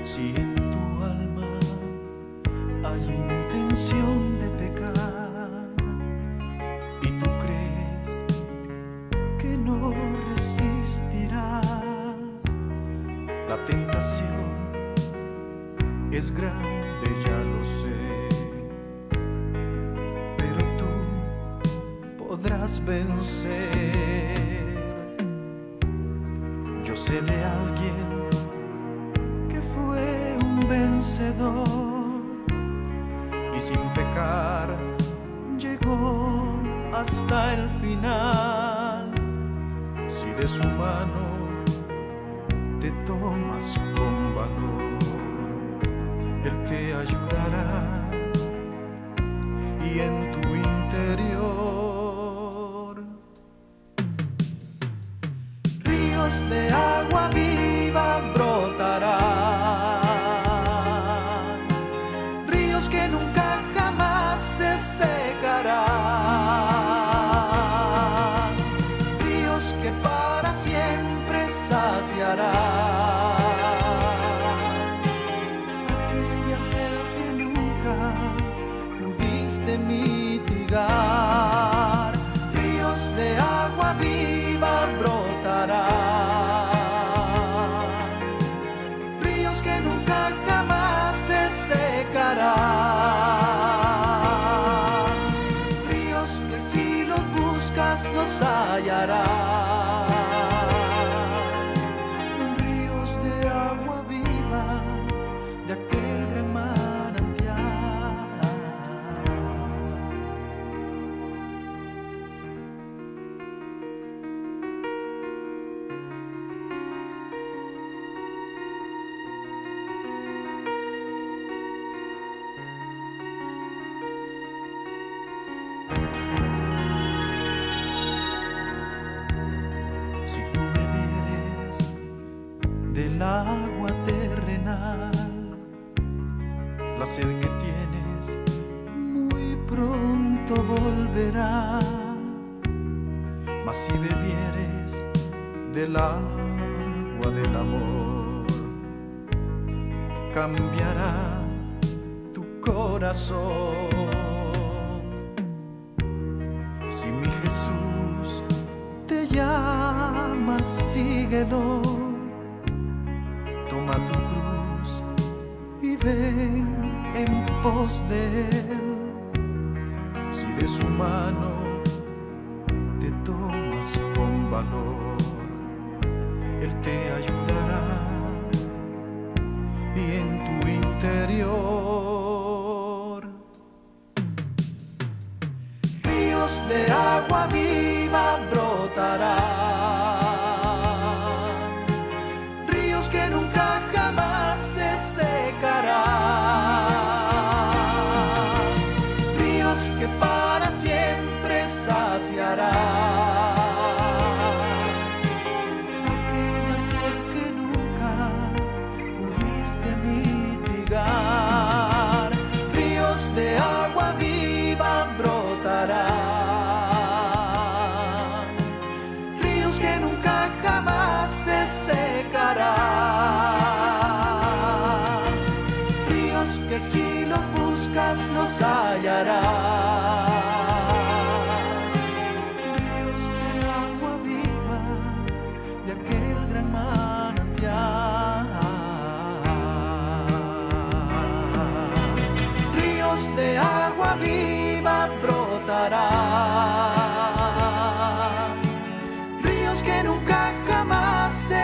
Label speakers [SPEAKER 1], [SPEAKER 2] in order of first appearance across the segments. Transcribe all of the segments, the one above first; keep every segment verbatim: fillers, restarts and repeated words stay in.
[SPEAKER 1] Si en tu alma hay intención de pecar y tú crees que no resistirás, la tentación es grande, ya lo sé, pero tú podrás vencer. Yo sé de alguien que fue un vencedor y sin pecar llegó hasta el final. Si de su mano te tomas con valor, Él te ayudará y en tu interior ríos de agua viva brotarán, ríos que nunca jamás se secarán, ríos que para siempre saciarán aquella sed que nunca pudiste mitigar. Ríos de agua viva brotarán, ríos que nunca jamás se secarán, ríos que si los buscas los hallarás, ríos de agua viva de aquel gran manantial. Si tú bebieres del agua terrenal, la sed que tienes muy pronto volverá. Mas si bebieres del agua del amor, cambiará tu corazón. Si mi Jesús te llama, síguelo, toma tu cruz y ven en pos de Él. Si de su mano te tomas con valor, Él te ayudará y en tu interior ríos de agua viva brotarán, ríos que nunca jamás se secarán, ríos que para siempre saciarán aquella sed que nunca pudiste mitigar. Ríos de agua viva brotarán, ríos que nunca jamás se secarán, ríos que si los buscas los hallarás, ríos de agua viva de aquel gran manantial. Ríos de agua viva brotarán, ríos que nunca jamás se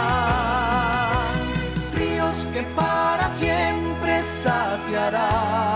[SPEAKER 1] secarán, ríos que para siempre saciarán